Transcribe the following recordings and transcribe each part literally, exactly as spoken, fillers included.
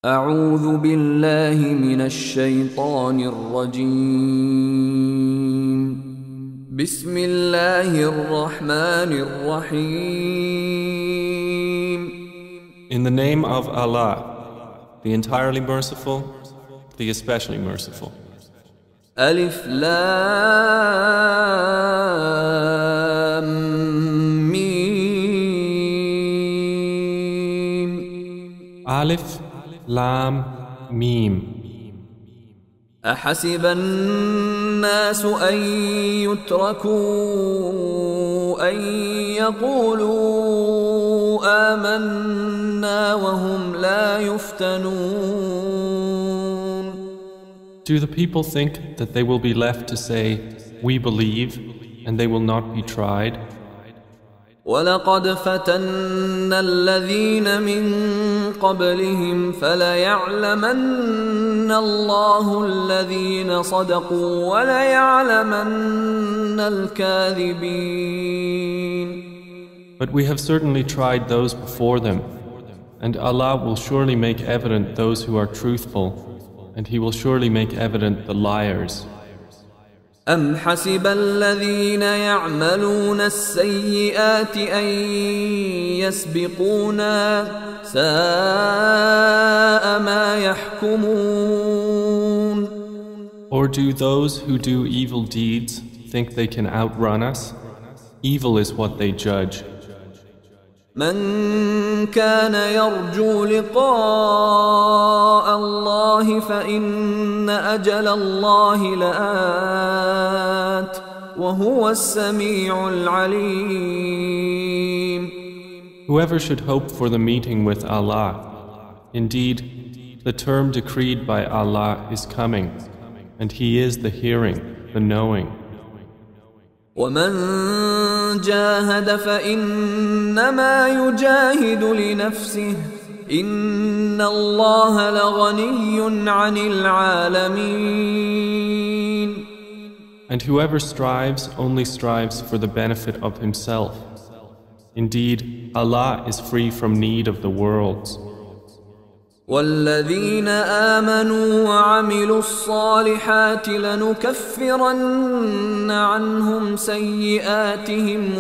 أعوذ بالله من الشيطان الرجيم. بسم الله الرحمن الرحيم. In the name of Allah, the entirely merciful, the especially merciful. ألف لام ميم. Alif, Lam, Mim. أحسب الناس أن يتركوا أن يقولوا آمنا وهم لا يفتنون. Do the people think that they will be left to say, "We believe," and they will not be tried? وَلَقَدْ فَتَنَّا الَّذِينَ مِن قَبْلِهِمْ فَلَيَعْلَمَنَّ اللَّهُ الَّذِينَ صَدَقُوا وَلَيَعْلَمَنَّ الْكَاذِبِينَ. But we have certainly tried those before them, and Allah will surely make evident those who are truthful, and He will surely make evident the liars. أَمْ حَسِبَ الَّذِينَ يَعْمَلُونَ السَّيِّئَاتِ أَن يَسْبِقُونَا سَاءَ مَا يَحْكُمُونَ. Or do those who do evil deeds think they can outrun us? Evil is what they judge. من كان يرجو لقاء الله فإن أجل الله لآت وهو السميع العليم. Whoever should hope for the meeting with Allah, indeed, the term decreed by Allah is coming, and He is the hearing, the knowing. ومن جاهد فإنما يجاهد لنفسه إن الله لغني عن العالمين. And whoever strives only strives for the benefit of himself. Indeed, Allah is free from need of the worlds. والذين آمنوا وعملوا الصالحات لنكفرن عنهم سيئاتهم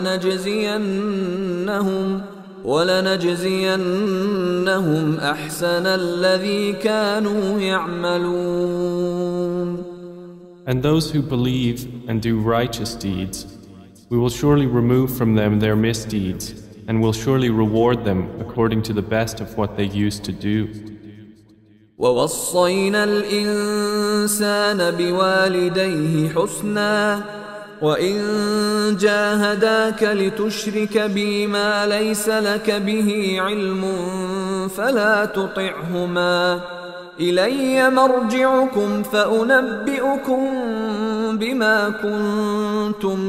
ولنجزينهم ولنجزينهم أحسن الذي كانوا يعملون. And those who believe and do righteous deeds, we will surely remove from them their misdeeds, and will surely reward them according to the best of what they used to do. وَوَصَّيْنَا الْإِنسَانَ بِوَالِدَيْهِ حُسْنًا وَإِن جَاهَدَاكَ لِتُشْرِكَ بِي مَا لَيْسَ لَكَ بِهِ عِلْمٌ فَلَا تُطِعْهُمَا إِلَيَّ مَرْجِعُكُمْ فَأُنَبِّئُكُم بِمَا كُنتُمْ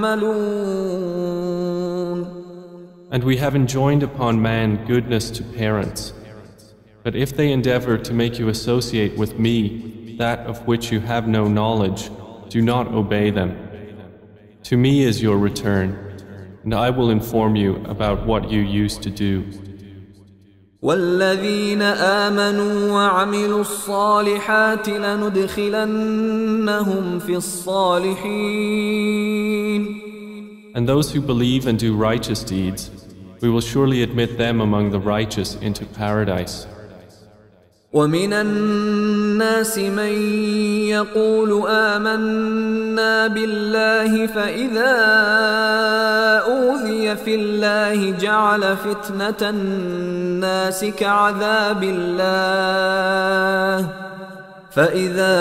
تَعْمَلُونَ. And we have enjoined upon man goodness to parents. But if they endeavor to make you associate with me that of which you have no knowledge, do not obey them. To me is your return, and I will inform you about what you used to do. والذين آمنوا وعملوا الصالحات لندخلنهم في الصالحين. And those who believe and do righteous deeds, we will surely admit them among the righteous into paradise. ومن الناس من يقول آمنا بالله فإذا أوذي في الله جعل فتنة الناس كعذاب الله فإذا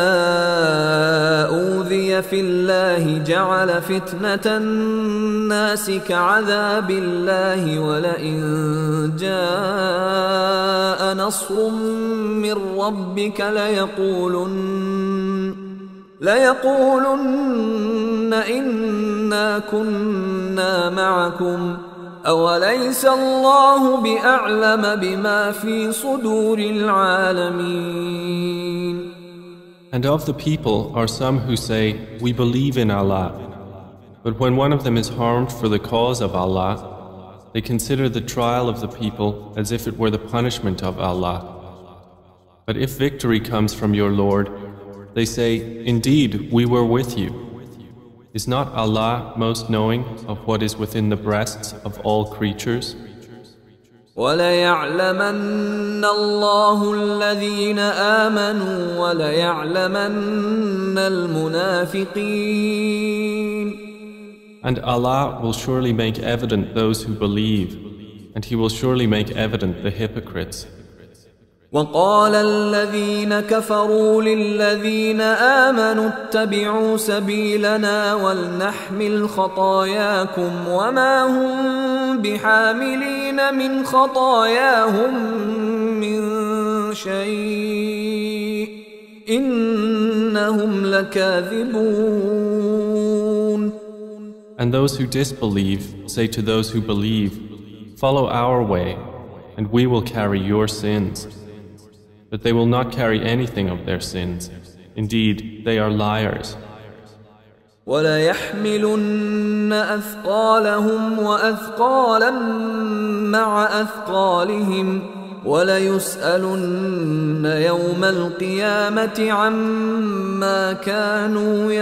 أوذي في الله جعل فتنة الناس كعذاب الله ولئن جاء نصر من ربك ليقولن ليقولن إنا كنا معكم أوليس الله بأعلم بما في صدور العالمين. And of the people are some who say, "We believe in Allah." But when one of them is harmed for the cause of Allah, They consider the trial of the people as if it were the punishment of Allah. But if victory comes from your Lord, they say, indeed, we were with you. Is not Allah most knowing of what is within the breasts of all creatures? وَلَيَعْلَمَنَّ اللَّهُ الَّذِينَ آمَنُوا وَلَيَعْلَمَنَّ الْمُنَافِقِينَ. And Allah will surely make evident those who believe, and He will surely make evident the hypocrites. وقال الذين كفروا للذين آمنوا اتبعوا سبيلنا ولنحمل خطاياكم وما هم بحاملين من خطاياهم من شيء إنهم لكاذبون. And those who disbelieve say to those who believe, follow our way, and we will carry your sins. But they will not carry anything of their sins. Indeed, they are liars. وَلَيَحْمِلُنَّ أَثْقَالَهُمْ وَأَثْقَالًا مَعَ أَثْقَالِهِمْ وَلَيُسْأَلُنَّ يَوْمَ الْقِيَامَةِ عَمَّا كَانُوا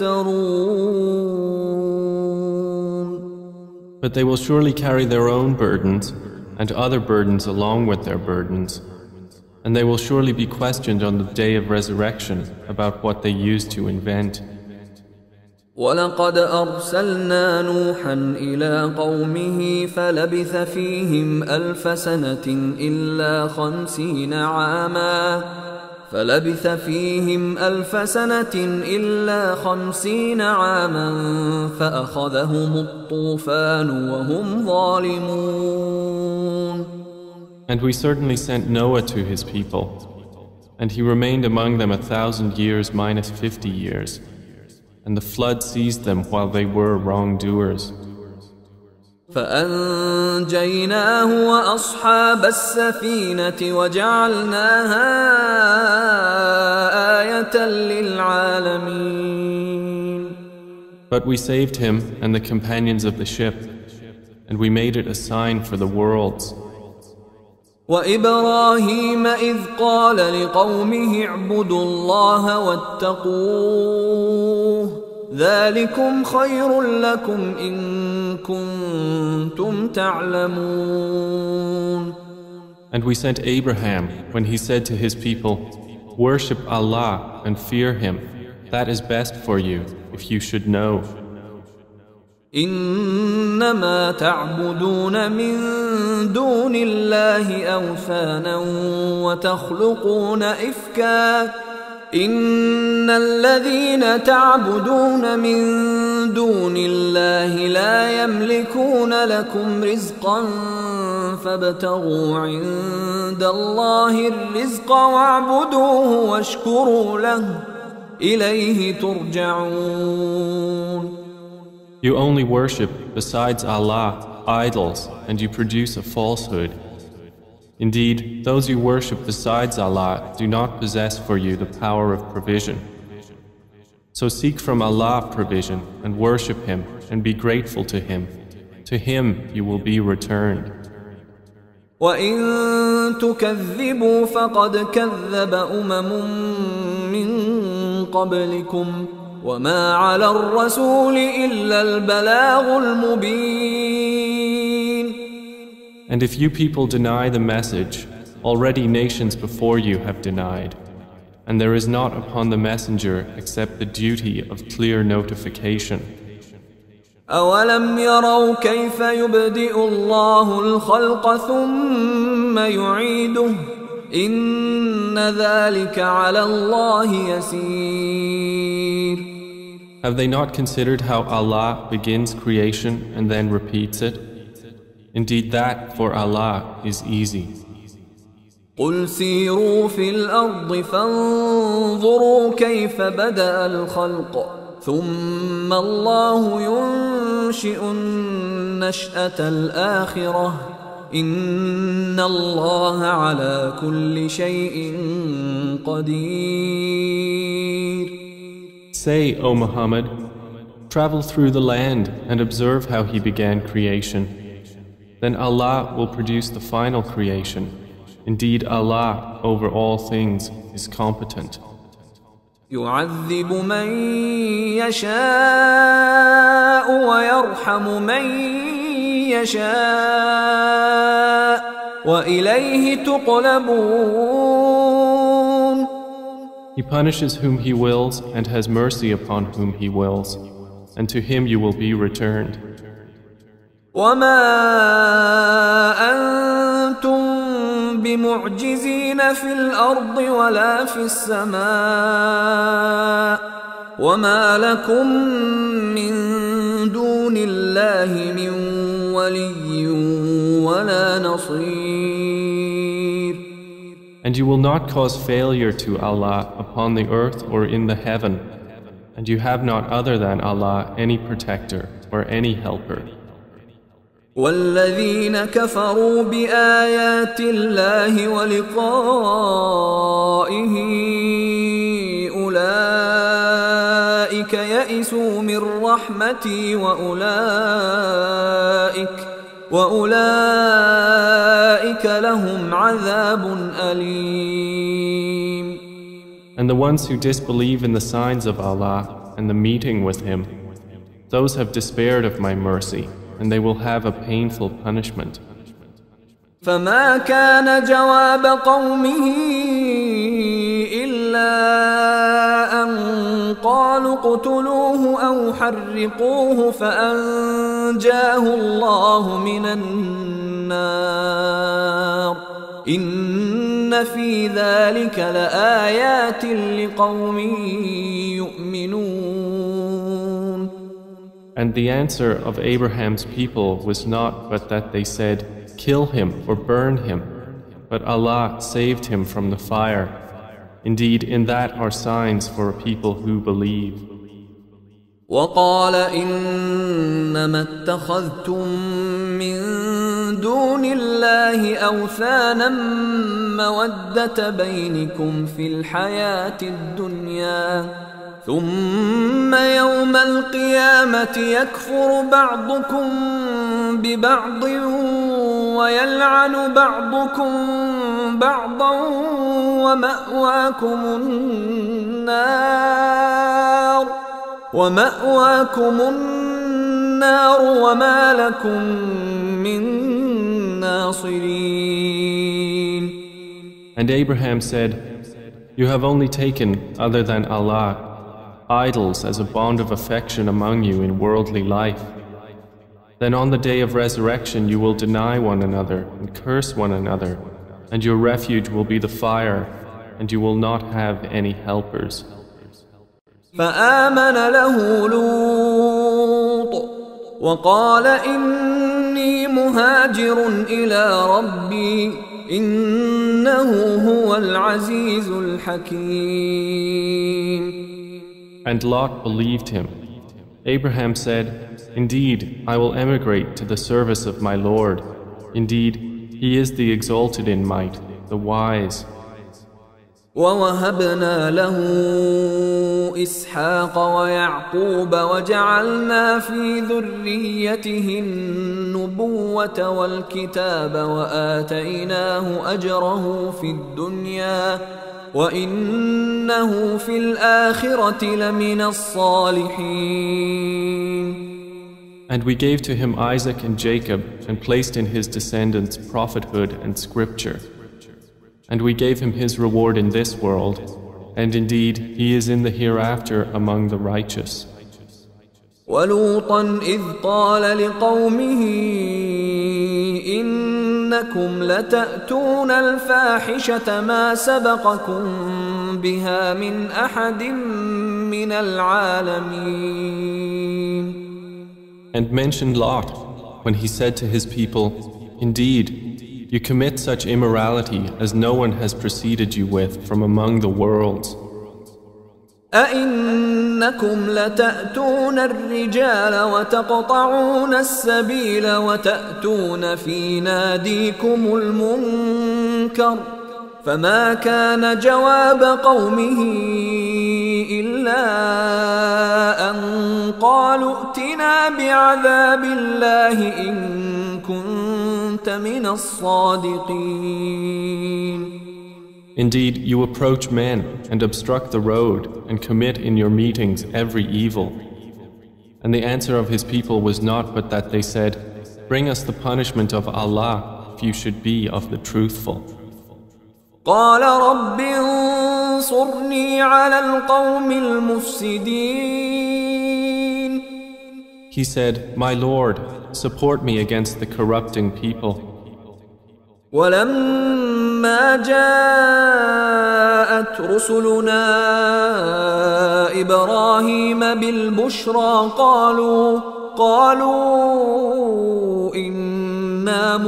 يَفْتَرُونَ. But they will surely carry their own burdens and other burdens along with their burdens. And they will surely be questioned on the day of resurrection about what they used to invent. وَلَقَدْ أَرْسَلْنَا نُوحًا إِلَىٰ قَوْمِهِ فَلَبِثَ فِيهِمْ أَلْفَ سَنَةٍ إِلَّا خَمْسِينَ عَامًا فَلَبِثَ فِيهِمْ أَلْفَ سَنَةٍ إِلَّا خَمْسِينَ عَامًا فَأَخَذَهُمُ الطُّوفَانُ وَهُمْ ظَالِمُونَ. And we certainly sent Noah to his people, and he remained among them a thousand years minus fifty years, and the flood seized them while they were wrongdoers. فَأَنْجَيْنَاهُ وَأَصْحَابَ السَّفِينَةِ وَجَعَلْنَاهَا آيَةً لِلْعَالَمِينَ. But we saved him and the companions of the ship, and we made it a sign for the worlds. وإبراهيم إذ قال لقومه اعبدوا الله واتقوه ذلكم خير لكم إن كنتم تعلمون. And we sent Abraham when he said to his people, worship Allah and fear Him. That is best for you if you should know. إنما تعبدون من دون الله أوثانا وتخلقون إفكا إن الذين تعبدون من دون الله لا يملكون لكم رزقا فابتغوا عند الله الرزق واعبدوه واشكروا له إليه ترجعون. You only worship, besides Allah, idols, and you produce a falsehood. Indeed, those you worship besides Allah do not possess for you the power of provision. So seek from Allah provision and worship Him and be grateful to Him. To Him you will be returned. وَإِن تُكَذِّبُوا فَقَدْ كَذَّبَ أُمَمٌ مِّن قَبْلِكُمْ وَمَا عَلَى الرَّسُولِ إِلَّا الْبَلَاغُ الْمُبِينُ. And if you people deny the message, already nations before you have denied, and there is not upon the messenger except the duty of clear notification. أَوَلَمْ يَرَوْا كَيْفَ يُبْدِئُ اللَّهُ الْخَلْقَ ثُمَّ يُعِيدُهُ إِنَّ ذَلِكَ عَلَى اللَّهِ يَسِيرٌ. Have they not considered how Allah begins creation and then repeats it? Indeed, that for Allah is easy. قُلْ سِيرُوا فِي الْأَرْضِ فَانظُرُوا كَيْفَ بَدَأَ الْخَلْقَ ثُمَّ اللَّهُ يُنشِئُ النَّشْأَةَ الْآخِرَةَ إِنَّ اللَّهَ عَلَى كُلِّ شَيْءٍ قَدِيرٌ. Say, O Muhammad, travel through the land and observe how He began creation. Then Allah will produce the final creation. Indeed, Allah over all things is competent. يعذب من يشاء ويرحم من يشاء وإليه تقلبون. He punishes whom He wills and has mercy upon whom He wills, and to Him you will be returned. وما أنتم بمعجزين في الأرض ولا في السماء وما لكم من دون الله من ولي ولا نصير. And you will not cause failure to Allah upon the earth or in the heaven, and you have not other than Allah any protector or any helper. والذين كفروا بآيات الله ولقائه أولئك يئسوا من رحمتي وأولئك وأولئك لهم عذاب أليم. And the ones who disbelieve in the signs of Allah and the meeting with Him, those have despaired of my mercy, and they will have a painful punishment. فما كان جواب قومه إلا أن قالوا اقتلوه أو حرقوه فأنجاه الله من النار إن في ذلك لآيات لقوم يؤمنون. And the answer of Abraham's people was not but that they said, "Kill him or burn him," but Allah saved him from the fire. Indeed, in that are signs for a people who believe. وقال إنما اتخذتم من دون الله أوثانا مودة بينكم في الحياة الدنيا ثم يوم القيامة يكفر بعضكم ببعض ويلعن بعضكم بعضا ومأواكم النار ومأواكم النار وما لكم من ناصرين. And Abraham said, "You have only taken, other than Allah, idols as a bond of affection among you in worldly life. Then on the day of resurrection you will deny one another and curse one another, and your refuge will be the fire, and you will not have any helpers." فآمن له لوط وقال إني مهاجر إلى ربي إنه هو العزيز الحكيم. And Lot believed him. Abraham said, "Indeed, I will emigrate to the service of my Lord. Indeed, He is the exalted in might, the wise." ووهبنا له إسحاق ويعقوب وجعلنا في ذريته النبوة والكتاب وآتيناه أجره في الدنيا وإنه في الآخرة لمن الصالحين. And we gave to him Isaac and Jacob and placed in his descendants prophethood and scripture. And we gave him his reward in this world, and indeed he is in the hereafter among the righteous. ولوطا إذ قال لقومه إنكم لتأتون الفاحشة ما سبقكم بها من أحد من العالمين. And mentioned Lot when he said to his people, "Indeed, you commit such immorality as no one has preceded you with from among the worlds. أئنكم لتأتون الرجال وتقطعون السبيل وتأتون في ناديكم المنكر فما كان جواب قومه إلا أن قالوا ائتنا بعذاب الله إن كنت كنت من الصادقين. Indeed, you approach men and obstruct the road and commit in your meetings every evil. And the answer of his people was not but that they said, "Bring us the punishment of Allah if you should be of the truthful." قال رب انصرني على القوم المفسدين. He said, "My Lord, support me against the corrupting people." ولما جاءت رسلنا إبراهيم بالبشرى قالوا قالوا إنا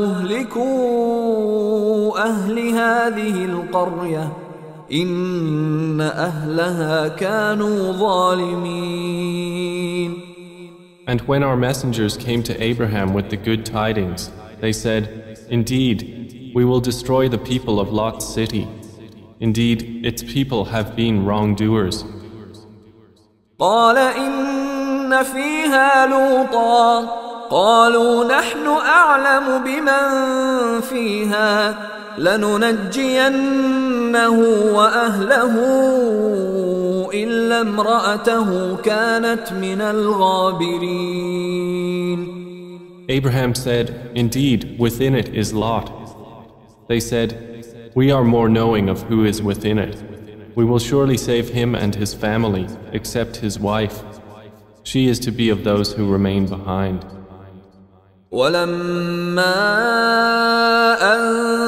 مهلكو أهل هذه القرية إن أهلها كانوا ظالمين. And when our messengers came to Abraham with the good tidings, they said, "Indeed, we will destroy the people of Lot's city. Indeed, its people have been wrongdoers." قال إن فيها لوطا قالوا نحن أعلم بمن فيها لننجينه وأهله إلا امرأته كانت من الغابرين. Abraham said, "Indeed, within it is Lot." They said, "We are more knowing of who is within it. We will surely save him and his family, except his wife. She is to be of those who remain behind." ولما أن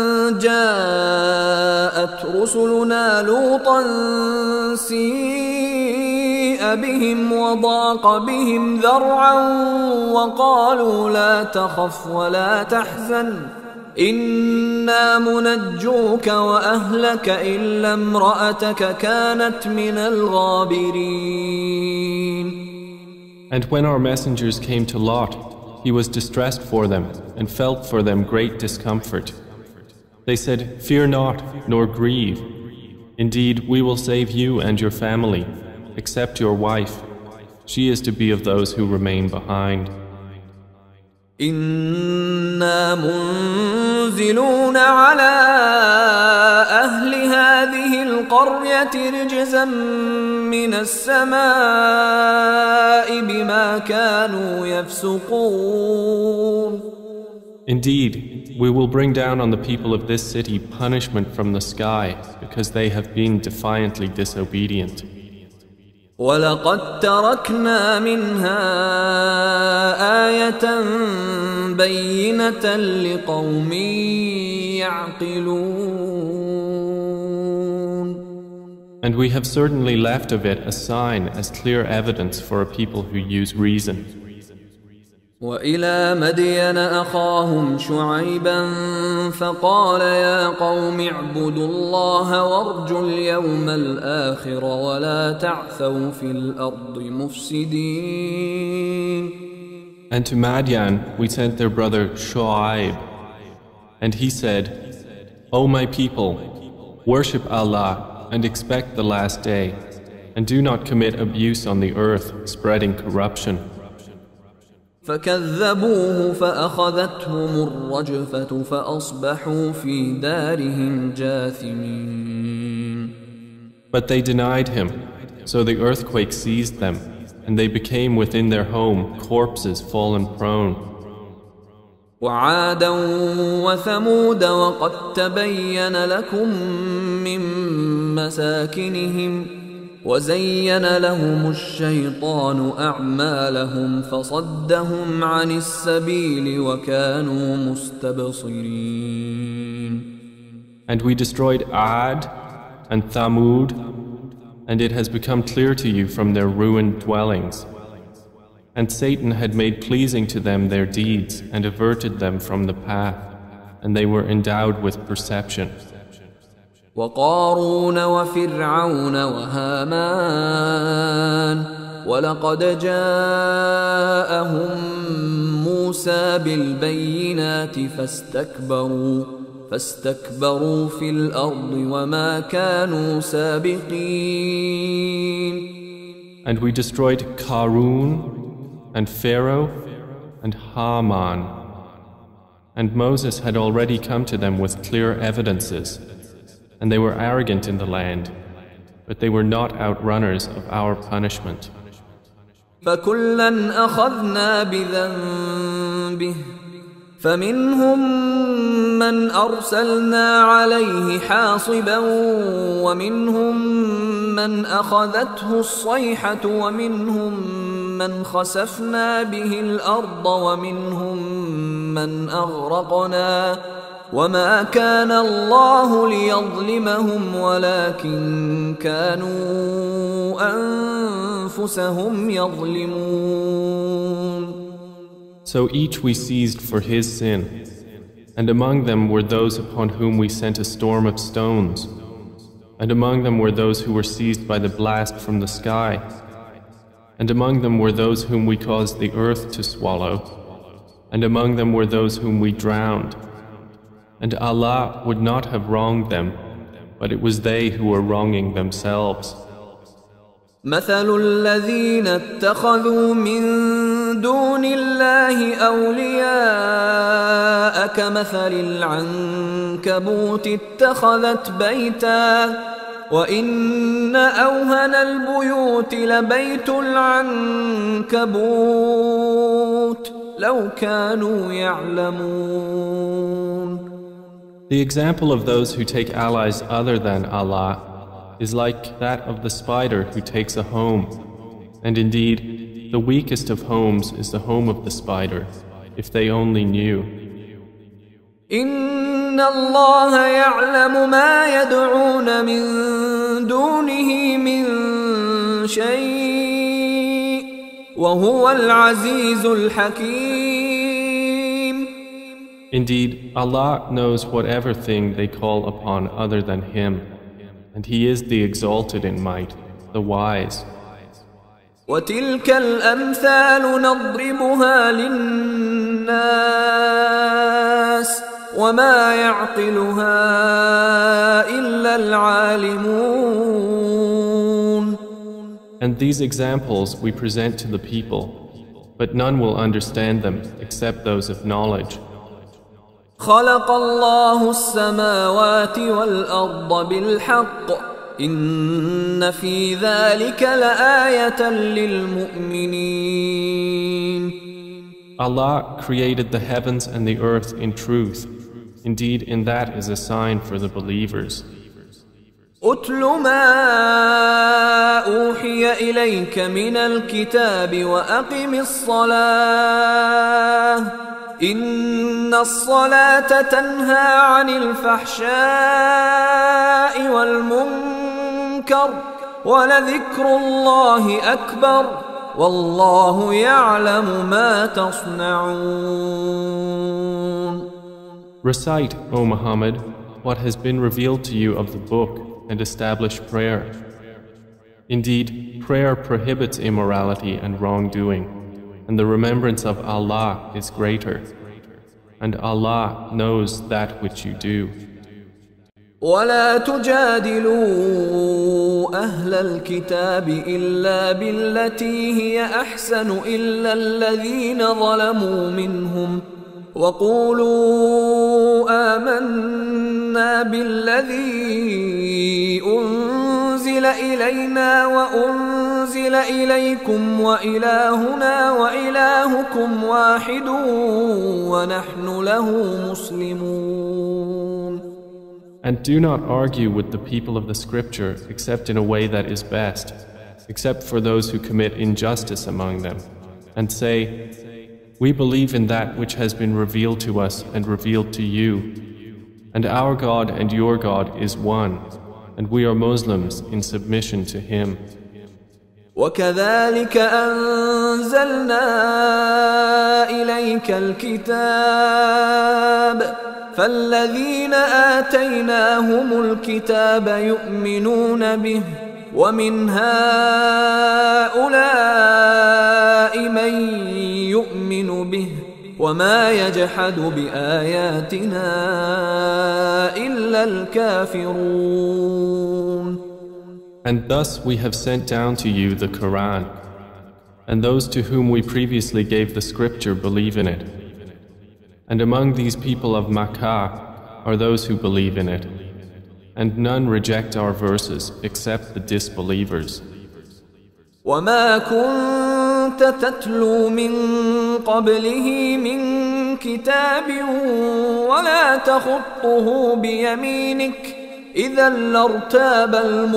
جاءت رسلنا لوطا سيء بهم وضاق بهم ذرعا وقالوا لا تخف ولا تحزن إنا منجوك وأهلك إلا امرأتك كانت من الغابرين. And when our messengers came to Lot, he was distressed for them and felt for them great discomfort. They said, "Fear not, nor grieve. Indeed, we will save you and your family, except your wife. She is to be of those who remain behind." إنا منزلون على أهل هذه القرية رجزا من السماء بما كانوا يفسقون. Indeed, we will bring down on the people of this city punishment from the sky because they have been defiantly disobedient. ولقد تركنا منها آية بينة لقوم يعقلون. And we have certainly left of it a sign as clear evidence for a people who use reason. وإلى مدين أخاهم شعيبا فقال يا قوم اعبدوا الله وارجوا اليوم الآخر ولا تعثوا في الأرض مفسدين. And to Madian we sent their brother Shu'aib, and he said, "O my people, worship Allah and expect the last day, and do not commit abuse on the earth, spreading corruption." فكذبوه فأخذتهم الرجفة فأصبحوا في دارهم جاثمين. But they denied him, so the earthquake seized them, and they became within their home corpses fallen prone. وعادا وثمود وقد تبين لكم من مساكنهم وزين لهم الشيطان أعمالهم فصدهم عن السبيل وكانوا مستبصرين. And we destroyed Ad and Thamud, and it has become clear to you from their ruined dwellings. And Satan had made pleasing to them their deeds and averted them from the path, and they were endowed with perception. وقارون وفرعون وهامان ولقد جاءهم موسى بالبينات فاستكبروا فاستكبروا في الأرض وما كانوا سابقين. And we destroyed Qarun and Pharaoh and Haman, And Moses had already come to them with clear evidences, and they were arrogant in the land, but they were not outrunners of our punishment. فكلا أخذنا بذنبه فمنهم من أرسلنا عليه حاصبا ومنهم من أخذته الصيحة ومنهم من خسفنا به الأرض ومنهم من أغرقنا وما كان الله ليظلمهم ولكن كانوا أنفسهم يظلمون. So each we seized for his sin, and among them were those upon whom we sent a storm of stones, and among them were those who were seized by the blast from the sky, and among them were those whom we caused the earth to swallow, and among them were those whom we drowned. And Allah would not have wronged them, but it was they who were wronging themselves. مثل الذين اتخذوا من دون الله أولياء كمثل العنكبوت اتخذت بيتا وإن أوهن البيوت لبيت العنكبوت لو كانوا يعلمون. The example of those who take allies other than Allah is like that of the spider who takes a home. And indeed, the weakest of homes is the home of the spider, if they only knew. إن الله يعلم ما يدعون من دونه من شيء وهو العزيز الحكيم. Indeed, Allah knows whatever thing they call upon other than Him, and He is the exalted in might, the wise. وتلك الأمثال نضربها للناس وما يعقلها إلا العالمون. And these examples we present to the people, but none will understand them except those of knowledge. خلق الله السماوات والأرض بالحق إن في ذلك لآية للمؤمنين. Allah created the heavens and the earth in truth. Indeed, in that is a sign for the believers. أتل ما أوحي إليك من الكتاب وأقم الصلاة إن الصلاة تنهى عن الفحشاء والمنكر ولذكر الله أكبر والله يعلم ما تصنعون. Recite, O Muhammad, what has been revealed to you of the book and establish prayer. Indeed, prayer prohibits immorality and wrongdoing, and the remembrance of Allah is greater, and Allah knows that which you do. ولا تجادلوا أهل الكتاب إلا بالتي هي أحسن إلا الذين ظلموا منهم وقولوا آمنا بالذي أنزل إلينا وأنزل إليكم وإلهنا وإلهكم واحد ونحن له مسلمون. And do not argue with the people of the scripture except in a way that is best, except for those who commit injustice among them, and say, we believe in that which has been revealed to us and revealed to you, and our God and your God is one, and we are Muslims in submission to Him. وكذلك أنزلنا إليك الكتاب فالذين آتيناهم الكتاب يؤمنون به ومن هؤلاء من يؤمن به وما يجحد بآياتنا إلا الكافرون. And thus we have sent down to you the Quran, and those to whom we previously gave the scripture believe in it. And among these people of Makkah are those who believe in it, and none reject our verses except the disbelievers. وما كنت تتلو من قبله من كتاب ولا تخطه بيمينك إذا لارتاب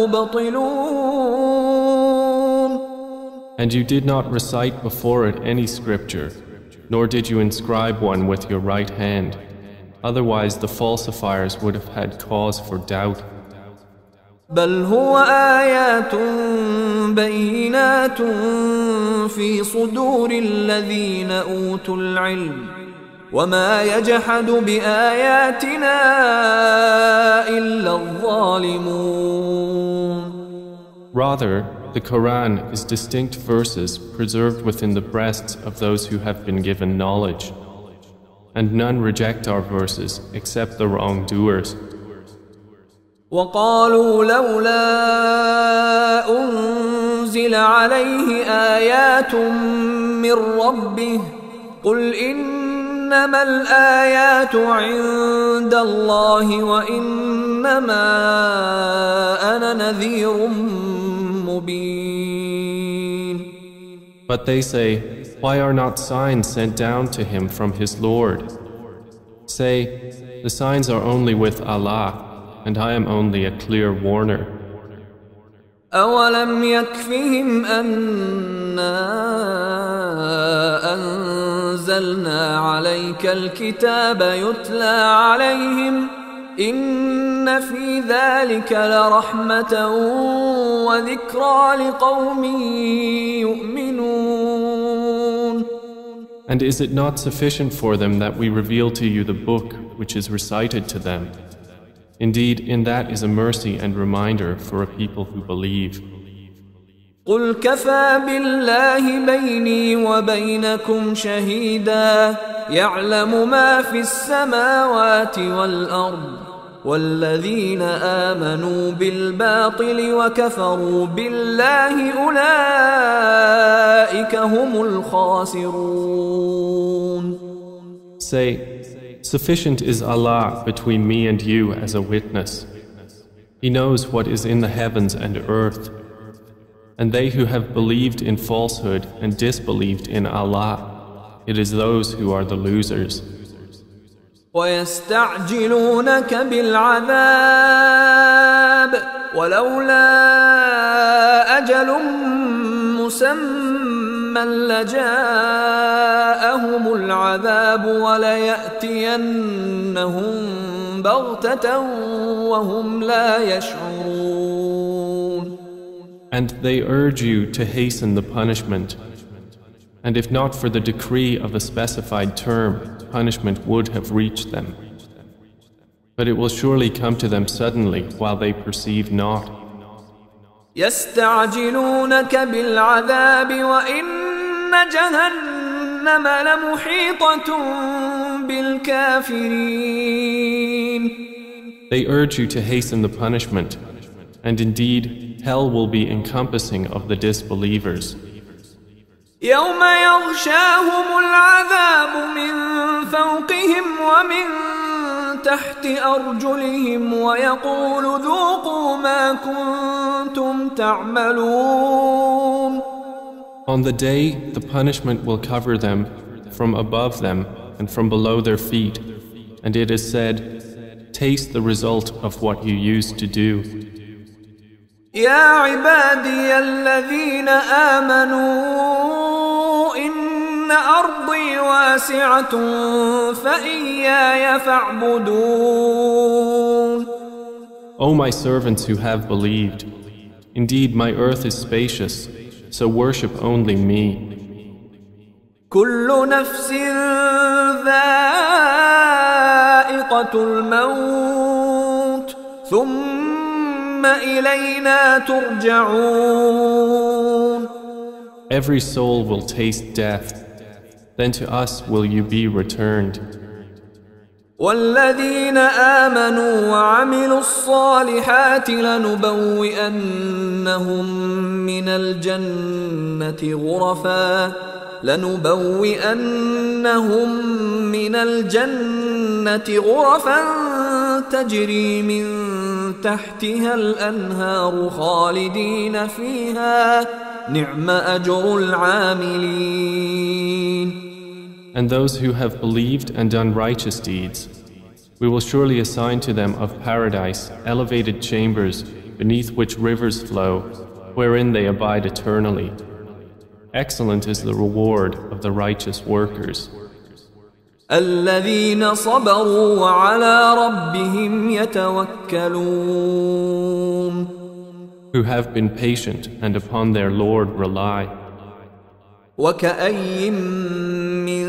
المبطلون. And you did not recite before it any scripture, nor did you inscribe one with your right hand. Otherwise the falsifiers would have had cause for doubt. بل هو آيات بينات في صدور الذين أوتوا العلم وما يجحد بآياتنا إلا الظالمون. Rather, the Quran is distinct verses preserved within the breasts of those who have been given knowledge, and none reject our verses except the wrongdoers. وقالوا لولا أنزل عليه آيات من ربه قل إنما الآيات عند الله وإنما أنا نذير مبين. But they say, why are not signs sent down to him from his Lord? Say, the signs are only with Allah, and I am only a clear warner. أولم يكفهم أنا أنزلنا عليك الكتاب يتلى عليهم إن في ذلك لرحمة وذكرى لقوم يؤمنون. And is it not sufficient for them that we reveal to you the book which is recited to them? Indeed, in that is a mercy and reminder for a people who believe. قل كفى بالله بيني وبينكم شهيدا يعلم ما في السماوات والأرض والذين آمنوا بالباطل وكفروا بالله أولئك هم الخاسرون. Say, sufficient is Allah between me and you as a witness. He knows what is in the heavens and earth. And they who have believed in falsehood and disbelieved in Allah, it is those who are the losers. ويستعجلونك بالعذاب ولولا أجل مسمى لجاءهم العذاب وليأتينهم بغتة وهم لا يشعرون. And they urge you to hasten the punishment. And if not for the decree of a specified term, punishment would have reached them. But it will surely come to them suddenly while they perceive not. يستعجلونك بالعذاب وإن جهنم لمحيطة بالكافرين. They urge you to hasten the punishment, and indeed, hell will be encompassing of the disbelievers. يوم يغشاهم العذاب من فوقهم ومن تحت أرجلهم ويقول ذوقوا ما كنتم تعملون. On the day, the punishment will cover them from above them and from below their feet, and it is said, taste the result of what you used to do. يا عبادي الذين آمنوا إن أرضي واسعة فإياي فاعبدون. O my servants who have believed, indeed my earth is spacious, so worship only me. كل نفس ذائقة الموت ثم إلينا ترجعون. Every soul will taste death, then to us will you be returned. والذين آمنوا وعملوا الصالحات لنبوئنهم من الجنة غرفا لنبوئنهم من الجنة غرفا تجري من تحتها الأنهار خالدين فيها نعم أجر العاملين. And those who have believed and done righteous deeds, we will surely assign to them of paradise elevated chambers beneath which rivers flow, wherein they abide eternally. Excellent is the reward of the righteous workers. الذين صبروا وعلى ربهم يتوكلون. Who have been patient and upon their Lord rely. وكأي من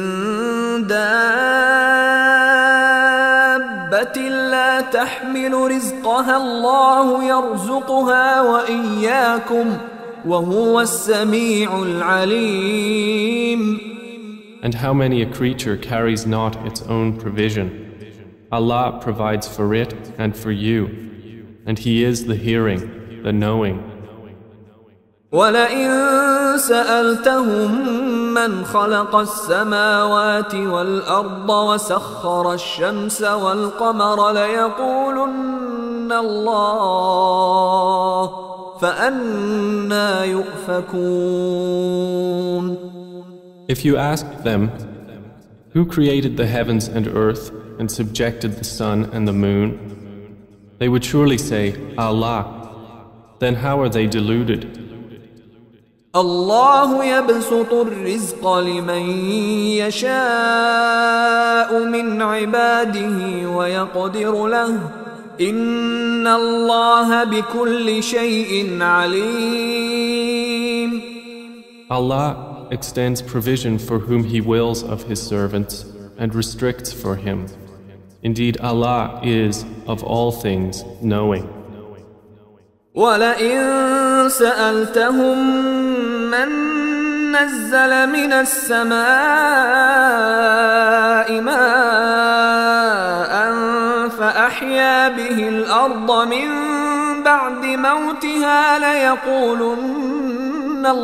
دابة لا تحمل رزقها الله يرزقها وإياكم وهو السميع العليم. And how many a creature carries not its own provision? Allah provides for it and for you, and He is the hearing, the knowing. وَلَئِن سَأَلْتَهُم مَّنْ خَلَقَ السَّمَاوَاتِ وَالْأَرْضَ وَسَخَّرَ الشَّمْسَ وَالْقَمَرَ لَيَقُولُنَّ اللَّهُ فَأَنَّى يُؤْفَكُونَ. If you asked them, who created the heavens and earth and subjected the sun and the moon, they would surely say, Allah. Then how are they deluded? الله يبسط الرزق لمن يشاء من عباده ويقدر له إن الله بكل شيء عليم. Allah extends provision for whom He wills of His servants and restricts for him. Indeed, Allah is of all things knowing. وَلَئِن سَأَلْتَهُم مَّن نَّزَّلَ مِنَ السَّمَاءِ مَاءً فَأَحْيَا بِهِ الْأَرْضَ مِن بَعْدِ مَوْتِهَا لَيَقُولُنَّ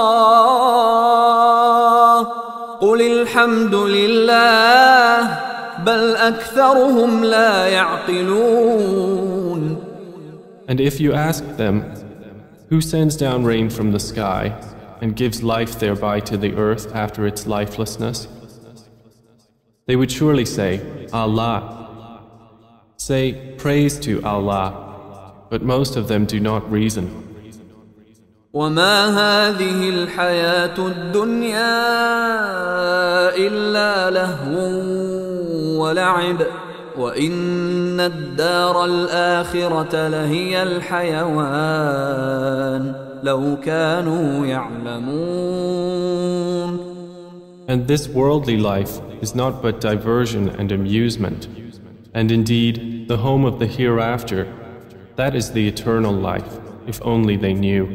اللَّهُ قُلِ الْحَمْدُ لِلَّهِ بَلْ أَكْثَرُهُمْ لَا يَعْقِلُونَ. And if you ask them, who sends down rain from the sky and gives life thereby to the earth after its lifelessness? They would surely say, Allah. Say, praise to Allah, but most of them do not reason. وَمَا هَذِهِ الْحَيَاةُ الدُّنْيَا إِلَّا لَهْوٌ وَلَعِبٌ وَإِنَّ الدَّارَ الْآخِرَةَ لَهِيَ الْحَيَوَانُ لَوْ كَانُوا يَعْلَمُونَ. And this worldly life is not but diversion and amusement, and indeed the home of the hereafter, that is the eternal life, if only they knew.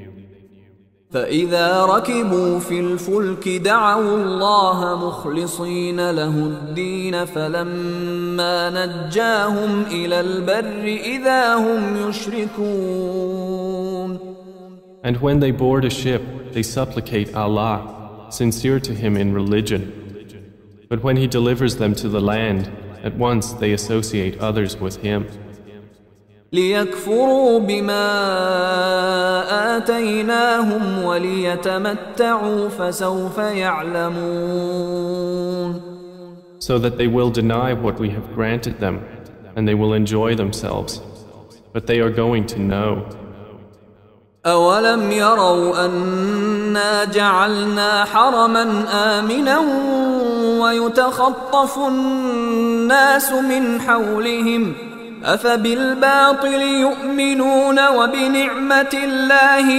فإذا ركبوا في الفلك دعوا الله مخلصين له الدين فلما نجاهم إلى البر إذا هم يشركون. And when they board a ship, they supplicate Allah, sincere to Him in religion. But when He delivers them to the land, at once they associate others with Him. ليكفروا بما آتيناهم وليتمتعوا فسوف يعلمون. So that they will deny what we have granted them, and they will enjoy themselves. But they are going to know. أولم يروا أنا جعلنا حرما آمنا ويتخطف الناس من حولهم أفبالباطل يؤمنون وبنعمة الله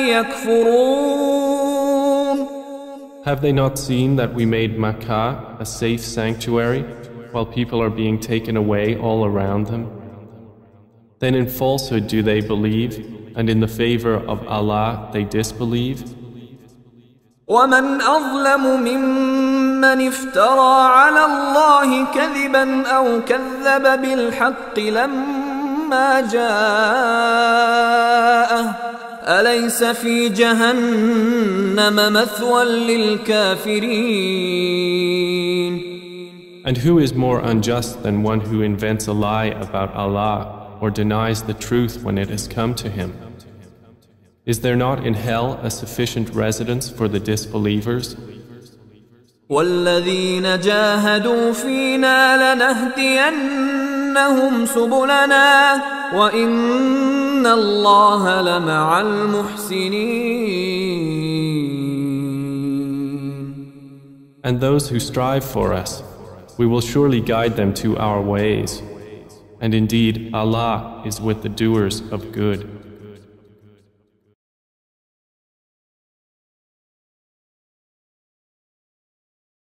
يكفرون. Have they not seen that we made Makkah a safe sanctuary while people are being taken away all around them? Then in falsehood do they believe, and in the favor of Allah they disbelieve? ومن أظلم ممن افترى على الله كذبا أو كذب بالحق لما جاءه أليس في جهنم مثوى للكافرين. And who is more unjust than one who invents a lie about Allah or denies the truth when it has come to him? Is there not in hell a sufficient residence for the disbelievers? والذين جاهدوا فينا لنهدينهم سبلنا وإن الله لمع المحسنين. And those who strive for us, we will surely guide them to our ways. And indeed, Allah is with the doers of good.